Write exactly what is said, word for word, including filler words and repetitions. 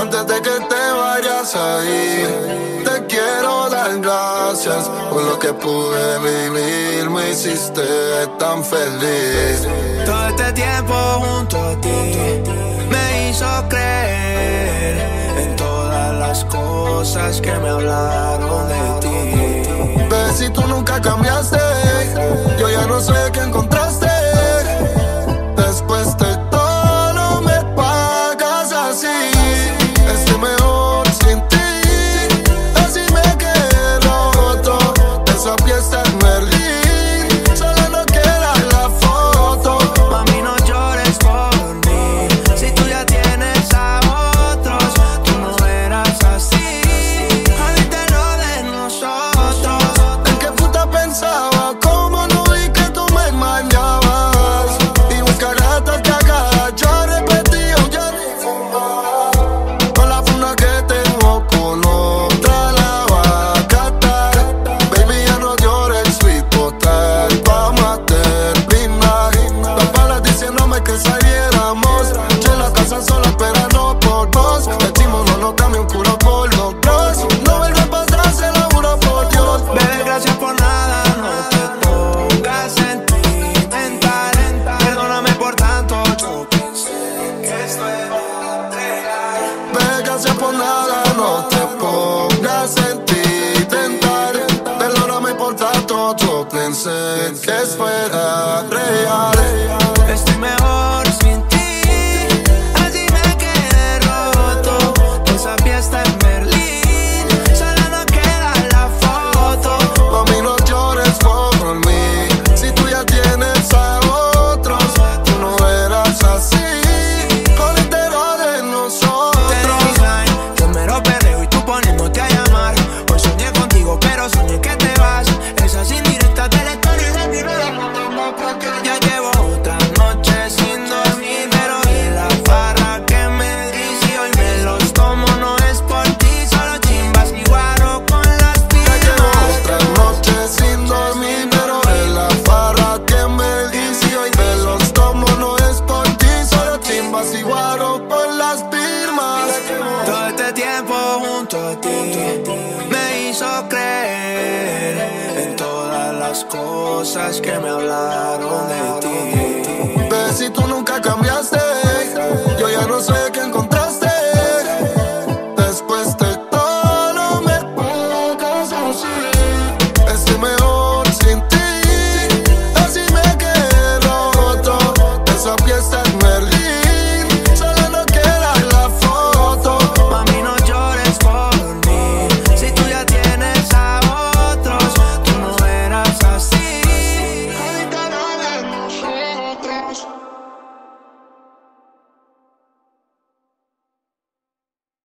Antes de que te vayas a ir, te quiero dar gracias por lo que pude vivir. Me hiciste tan feliz. Todo este tiempo junto a ti me hizo creer en todas las cosas que me hablaron de ti. Ves, si tú nunca cambiaste, yo ya no sé qué encontraste. Después de todo me pagas así. Estoy mejor sin ti, así me quedé roto. Esa fiesta en Berlín, solo no queda la foto. Mami, no llores por mí, si tú ya tienes a otros. Tú no eras así, olvídalo de nosotros. ¿En qué puta pensaba? ¿Cómo no vi que tú me engañabas? Y buscar hasta que acá yo repetí, ya con la funda que tengo con otra la va a catar. Baby, ya no llores, sweet total, vamos a terminar. Las balas diciéndome que saliéramos, yo en la casa sola esperando por vos. Decimos no nos cambia un culo por los dos. No vuelve a pasar, se lo juro por Dios. Bebé, gracias por nada, no te pongas sentimental. Perdóname por tanto, yo pensé que esto era real. Ve, gracias por nada, no te pongas sentimental. Perdóname por tanto, yo pensé que esto era real. Estoy mejor sin ti, así me quedé roto. Esa fiesta en Berlín, solo no queda la foto. Mami, no llores por mí, si tú ya tienes a otros. Tú no eras así, con el terror de nosotros. Deadline, yo mero perreo y tú poniéndote a llamar. Hoy soñé contigo, pero soñé que te vas. Esas indirectas de la historia de mi vida. Ya llevo otra noche sin dormir, pero de la farra que me di. Si hoy me los tomo no es por ti, solo chimbas y guaro con las Ya llevo piernas. otra noche sin dormir, pero de la farra que me di. Si hoy me los tomo no es por ti, solo chimbas y guaro por las firmas. Todo este tiempo junto a ti me hizo creer en todas las cosas que me hablaron de ti. Ves, si tú nunca cambiaste, yo ya no sé qué encontrar.